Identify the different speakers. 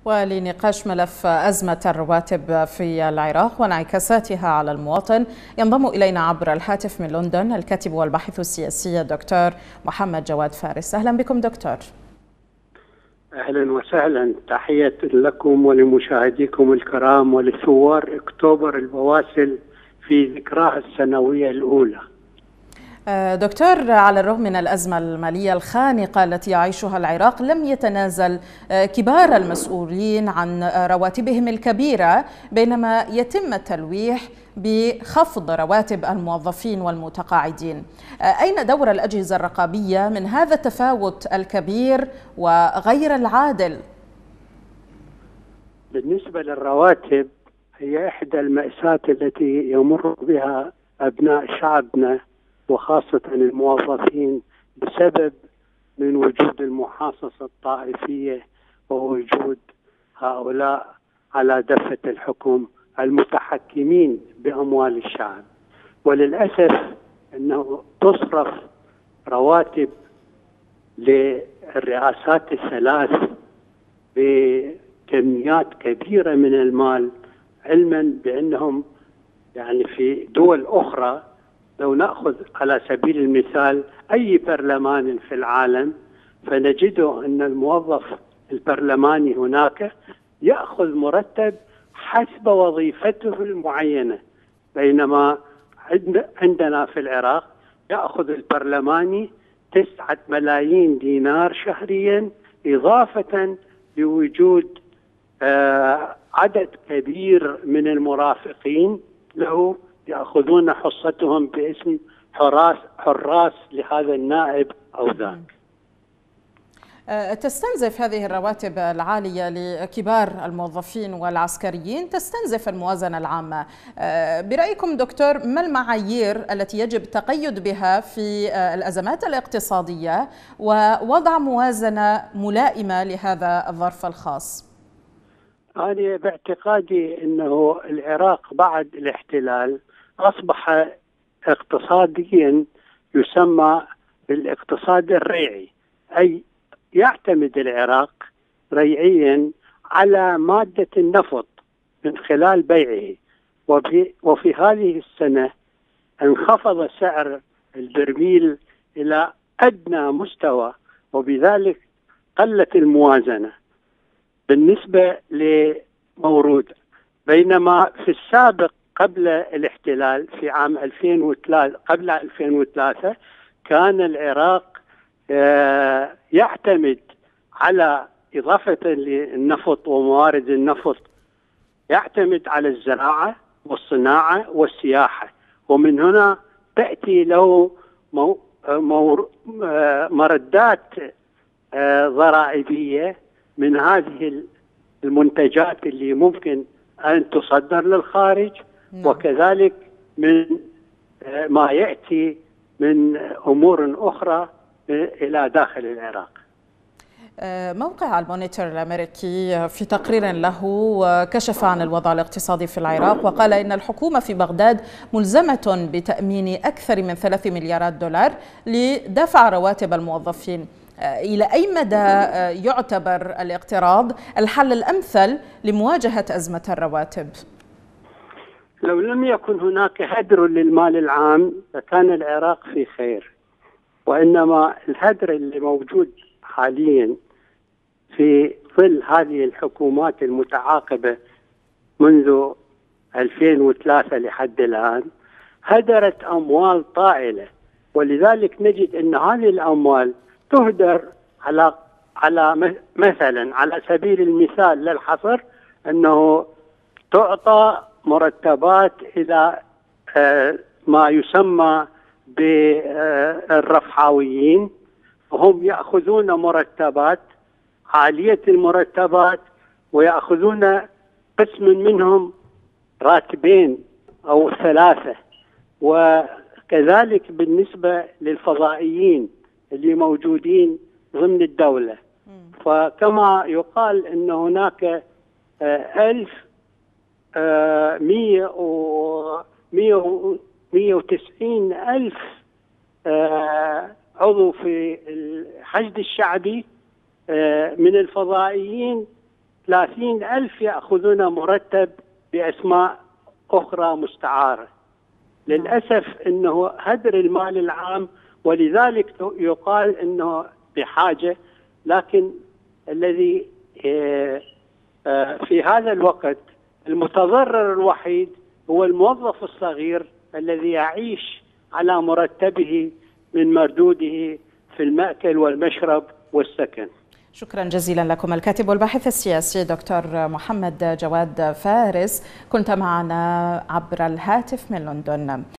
Speaker 1: ولنقاش ملف أزمة الرواتب في العراق وانعكاساتها على المواطن ينضم إلينا عبر الهاتف من لندن الكاتب والباحث السياسي الدكتور محمد جواد فارس. أهلا بكم دكتور.
Speaker 2: أهلا وسهلا، تحية لكم ولمشاهديكم الكرام ولثوار أكتوبر البواسل في ذكراها السنوية الأولى.
Speaker 1: دكتور، على الرغم من الأزمة المالية الخانقة التي يعيشها العراق، لم يتنازل كبار المسؤولين عن رواتبهم الكبيرة، بينما يتم التلويح بخفض رواتب الموظفين والمتقاعدين. أين دور الأجهزة الرقابية من هذا التفاوت الكبير وغير العادل؟
Speaker 2: بالنسبة للرواتب، هي إحدى المأساة التي يمر بها أبناء شعبنا وخاصة الموظفين بسبب من وجود المحاصصة الطائفية ووجود هؤلاء على دفة الحكم المتحكمين بأموال الشعب. وللأسف أنه تصرف رواتب للرئاسات الثلاث بكميات كبيرة من المال، علما بأنهم يعني في دول أخرى، لو نأخذ على سبيل المثال أي برلمان في العالم، فنجده أن الموظف البرلماني هناك يأخذ مرتب حسب وظيفته المعينة، بينما عندنا في العراق يأخذ البرلماني 9 ملايين دينار شهريا، إضافة لوجود عدد كبير من المرافقين له يأخذون حصتهم باسم حراس لهذا النائب أو ذاك.
Speaker 1: تستنزف هذه الرواتب العالية لكبار الموظفين والعسكريين، تستنزف الموازنة العامة. برأيكم دكتور، ما المعايير التي يجب التقيد بها في الأزمات الاقتصادية ووضع موازنة ملائمة لهذا الظرف الخاص؟
Speaker 2: أنا باعتقادي أنه العراق بعد الاحتلال أصبح اقتصاديا يسمى بالاقتصاد الريعي، أي يعتمد العراق ريعيا على مادة النفط من خلال بيعه. وفي هذه السنة انخفض سعر البرميل إلى أدنى مستوى، وبذلك قلت الموازنة بالنسبة لمورود. بينما في السابق قبل الاحتلال في عام 2003 قبل 2003 كان العراق يعتمد على إضافة للنفط وموارد النفط يعتمد على الزراعة والصناعة والسياحة، ومن هنا تأتي له مردات ضرائبية من هذه المنتجات اللي ممكن أن تصدر للخارج، وكذلك من ما يأتي من أمور أخرى إلى داخل العراق.
Speaker 1: موقع المونيتور الأمريكي في تقرير له كشف عن الوضع الاقتصادي في العراق، وقال إن الحكومة في بغداد ملزمة بتأمين أكثر من 3 مليارات دولار لدفع رواتب الموظفين. إلى أي مدى يعتبر الاقتراض الحل الأمثل لمواجهة أزمة الرواتب؟
Speaker 2: لو لم يكن هناك هدر للمال العام لكان العراق في خير، وإنما الهدر اللي موجود حاليا في ظل هذه الحكومات المتعاقبة منذ 2003 لحد الآن هدرت أموال طائلة، ولذلك نجد أن هذه الأموال تهدر على مثلا على سبيل المثال للحصر أنه تعطى مرتبات إلى ما يسمى بالرفحاويين، وهم يأخذون مرتبات عالية المرتبات ويأخذون قسم منهم راتبين أو 3. وكذلك بالنسبة للفضائيين اللي موجودين ضمن الدولة، فكما يقال أن هناك 190 ألف عضو في الحشد الشعبي من الفضائيين 30,000 يأخذون مرتب بأسماء أخرى مستعارة. للأسف أنه هدر المال العام، ولذلك يقال أنه بحاجة، لكن الذي في هذا الوقت المتضرر الوحيد هو الموظف الصغير الذي يعيش على مرتبه من مردوده في المأكل والمشرب والسكن.
Speaker 1: شكرا جزيلا لكم الكاتب والباحث السياسي دكتور محمد جواد فارس، كنت معنا عبر الهاتف من لندن.